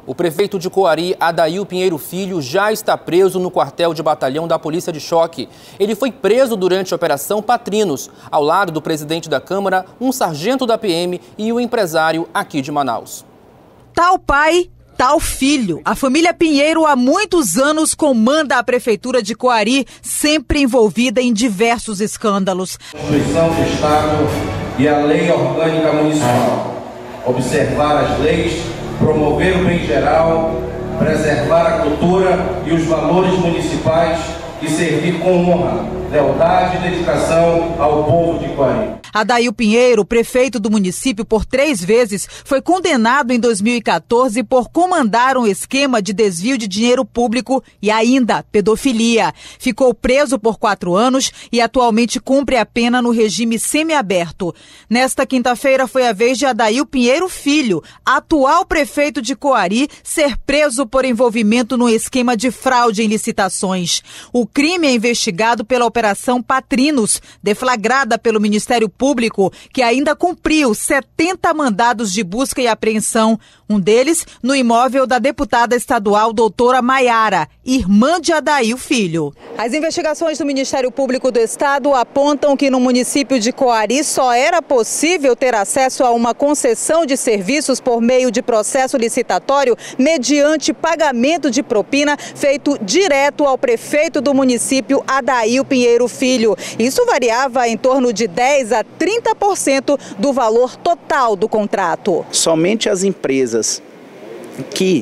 O prefeito de Coari, Adail Pinheiro Filho, já está preso no quartel de batalhão da Polícia de Choque. Ele foi preso durante a Operação Patrinos, ao lado do presidente da Câmara, um sargento da PM e o empresário aqui de Manaus. Tal pai, tal filho. A família Pinheiro há muitos anos comanda a prefeitura de Coari, sempre envolvida em diversos escândalos. A Constituição do Estado e a Lei Orgânica Municipal. Observar as leis, promover o bem geral, preservar a cultura e os valores municipais e servir com honra, lealdade e dedicação ao povo de Coari. Adail Pinheiro, prefeito do município por 3 vezes, foi condenado em 2014 por comandar um esquema de desvio de dinheiro público e ainda pedofilia. Ficou preso por 4 anos e atualmente cumpre a pena no regime semiaberto. Nesta quinta-feira foi a vez de Adail Pinheiro Filho, atual prefeito de Coari, ser preso por envolvimento no esquema de fraude em licitações. O crime é investigado pela Operação Patrinos, deflagrada pelo Ministério Público, que ainda cumpriu 70 mandados de busca e apreensão, um deles no imóvel da deputada estadual doutora Maiara, irmã de Adail Filho. As investigações do Ministério Público do Estado apontam que no município de Coari só era possível ter acesso a uma concessão de serviços por meio de processo licitatório mediante pagamento de propina feito direto ao prefeito do município, Adail Pinheiro Filho. Isso variava em torno de 10% a 30% do valor total do contrato. Somente as empresas que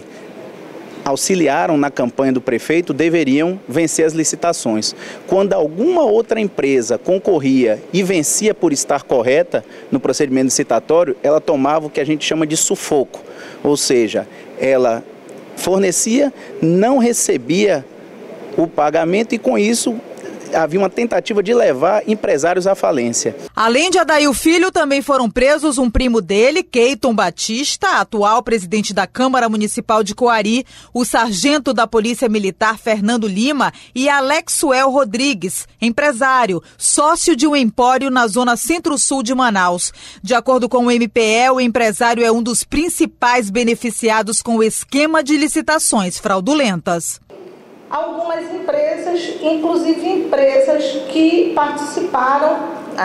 auxiliaram na campanha do prefeito deveriam vencer as licitações. Quando alguma outra empresa concorria e vencia por estar correta no procedimento licitatório, ela tomava o que a gente chama de sufoco, ou seja, ela fornecia, não recebia o pagamento e com isso havia uma tentativa de levar empresários à falência. Além de Adail Filho, também foram presos um primo dele, Keiton Batista, atual presidente da Câmara Municipal de Coari, o sargento da Polícia Militar Fernando Lima e Alexuel Rodrigues, empresário, sócio de um empório na zona centro-sul de Manaus. De acordo com o MPE, o empresário é um dos principais beneficiados com o esquema de licitações fraudulentas. Algumas empresas, inclusive empresas que participaram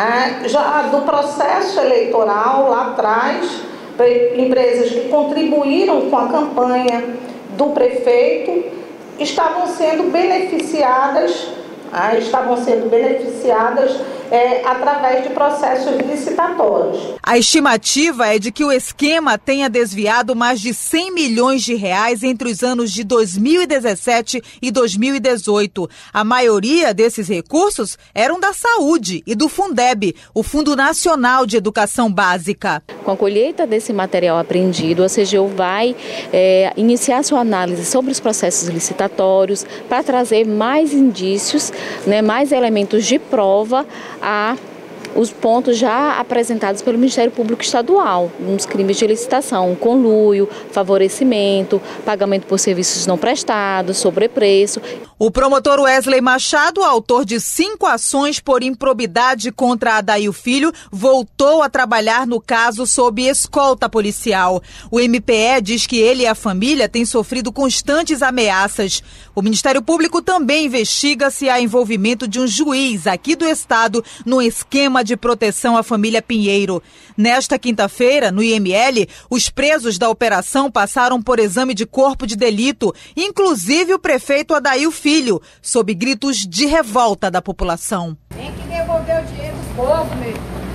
já do processo eleitoral lá atrás, empresas que contribuíram com a campanha do prefeito, estavam sendo beneficiadas através de processos licitatórios. A estimativa é de que o esquema tenha desviado mais de 100 milhões de reais entre os anos de 2017 e 2018. A maioria desses recursos eram da saúde e do Fundeb, o Fundo Nacional de Educação Básica. Com a colheita desse material apreendido, a CGU vai iniciar sua análise sobre os processos licitatórios para trazer mais indícios, mais elementos de prova a os pontos já apresentados pelo Ministério Público Estadual, nos crimes de licitação, conluio, favorecimento, pagamento por serviços não prestados, sobrepreço. O promotor Wesley Machado, autor de 5 ações por improbidade contra Adail Filho, voltou a trabalhar no caso sob escolta policial. O MPE diz que ele e a família têm sofrido constantes ameaças. O Ministério Público também investiga se há envolvimento de um juiz aqui do estado no esquema de proteção à família Pinheiro. Nesta quinta-feira, no IML, os presos da operação passaram por exame de corpo de delito, inclusive o prefeito Adail Filho, sob gritos de revolta da população. Tem que devolver o dinheiro do povo, meu.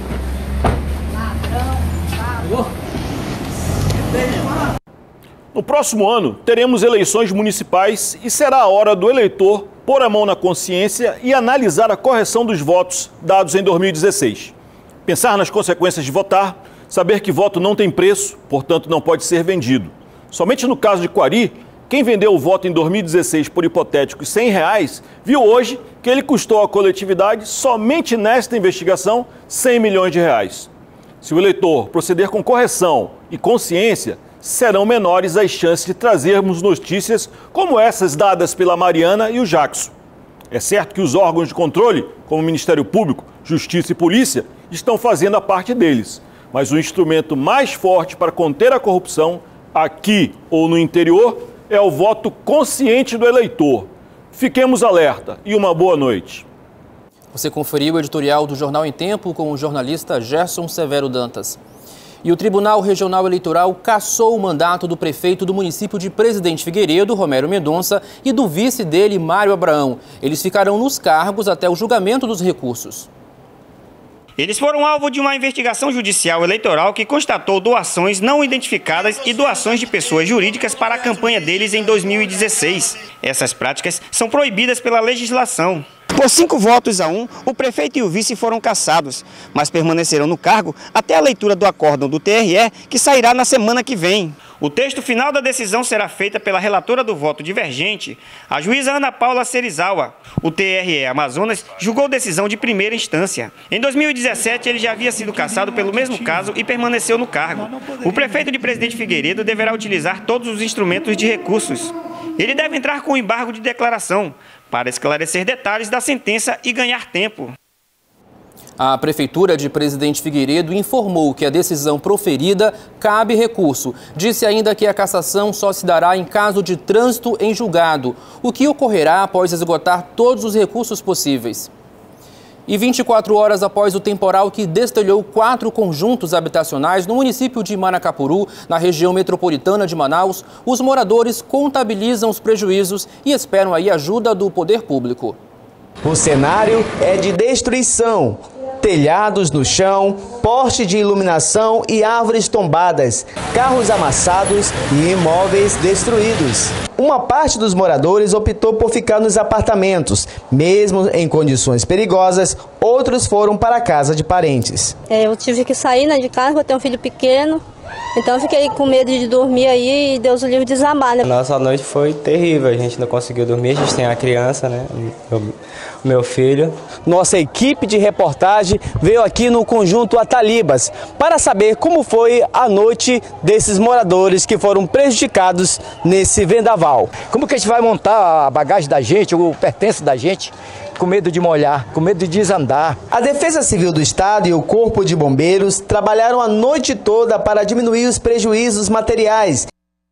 Ladrão, No próximo ano, teremos eleições municipais e será a hora do eleitor pôr a mão na consciência e analisar a correção dos votos dados em 2016. Pensar nas consequências de votar, saber que voto não tem preço, portanto não pode ser vendido. Somente no caso de Coari, quem vendeu o voto em 2016 por hipotéticos R$100, viu hoje que ele custou à coletividade, somente nesta investigação, R$100 milhões. Se o eleitor proceder com correção e consciência, serão menores as chances de trazermos notícias como essas dadas pela Mariana e o Jackson. É certo que os órgãos de controle, como o Ministério Público, Justiça e Polícia, estão fazendo a parte deles, mas o instrumento mais forte para conter a corrupção aqui ou no interior, é o voto consciente do eleitor. Fiquemos alerta e uma boa noite. Você conferiu o editorial do Jornal em Tempo com o jornalista Gerson Severo Dantas. E o Tribunal Regional Eleitoral cassou o mandato do prefeito do município de Presidente Figueiredo, Romero Mendonça, e do vice dele, Mário Abraão. Eles ficarão nos cargos até o julgamento dos recursos. Eles foram alvo de uma investigação judicial eleitoral que constatou doações não identificadas e doações de pessoas jurídicas para a campanha deles em 2016. Essas práticas são proibidas pela legislação. Por 5 votos a 1, o prefeito e o vice foram cassados, mas permanecerão no cargo até a leitura do acórdão do TRE, que sairá na semana que vem. O texto final da decisão será feita pela relatora do voto divergente, a juíza Ana Paula Serizawa. O TRE Amazonas julgou decisão de primeira instância. Em 2017, ele já havia sido cassado pelo mesmo caso e permaneceu no cargo. O prefeito de Presidente Figueiredo deverá utilizar todos os instrumentos de recursos. Ele deve entrar com embargo de declaração para esclarecer detalhes da sentença e ganhar tempo. A Prefeitura de Presidente Figueiredo informou que a decisão proferida cabe recurso. Disse ainda que a cassação só se dará em caso de trânsito em julgado, o que ocorrerá após esgotar todos os recursos possíveis. E 24 horas após o temporal que destelhou 4 conjuntos habitacionais no município de Manacapuru, na região metropolitana de Manaus, os moradores contabilizam os prejuízos e esperam aí a ajuda do poder público. O cenário é de destruição. Telhados no chão, poste de iluminação e árvores tombadas, carros amassados e imóveis destruídos. Uma parte dos moradores optou por ficar nos apartamentos, mesmo em condições perigosas, outros foram para a casa de parentes. Eu tive que sair de casa, eu tenho um filho pequeno, então eu fiquei com medo de dormir aí e Deus o livre desabar, né? Nossa noite foi terrível, a gente não conseguiu dormir, a gente tem a criança, né? Meu filho. Nossa equipe de reportagem veio aqui no conjunto Atalibas para saber como foi a noite desses moradores que foram prejudicados nesse vendaval. Como que a gente vai montar a bagagem da gente, o pertence da gente? Com medo de molhar, com medo de desandar. A Defesa Civil do Estado e o Corpo de Bombeiros trabalharam a noite toda para diminuir os prejuízos materiais.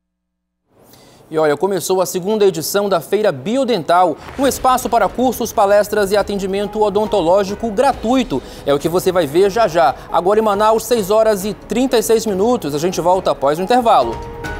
E olha, começou a segunda edição da Feira Biodental, um espaço para cursos, palestras e atendimento odontológico gratuito. É o que você vai ver já já. Agora em Manaus, 6 horas e 36 minutos. A gente volta após o intervalo.